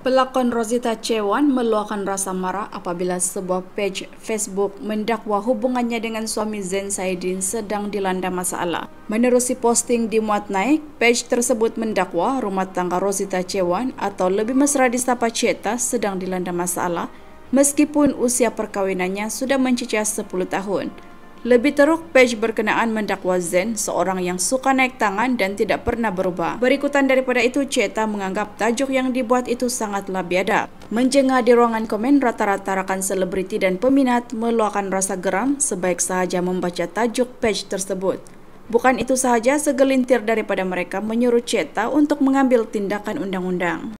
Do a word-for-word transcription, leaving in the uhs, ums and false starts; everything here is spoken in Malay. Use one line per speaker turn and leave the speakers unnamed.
Pelakon Rosita Chewan meluahkan rasa marah apabila sebuah page Facebook mendakwa hubungannya dengan suami Zain Saidin sedang dilanda masalah. Menerusi posting dimuat naik, page tersebut mendakwa rumah tangga Rosita Chewan atau lebih mesra disapa Cheta sedang dilanda masalah meskipun usia perkawinannya sudah mencecah sepuluh tahun. Lebih teruk, page berkenaan mendakwa Zain, seorang yang suka naik tangan dan tidak pernah berubah. Berikutan daripada itu, Cheta menganggap tajuk yang dibuat itu sangatlah biadab. Menjengah di ruangan komen, rata-rata rakan selebriti dan peminat meluahkan rasa geram sebaik sahaja membaca tajuk page tersebut. Bukan itu sahaja, segelintir daripada mereka menyuruh Cheta untuk mengambil tindakan undang-undang.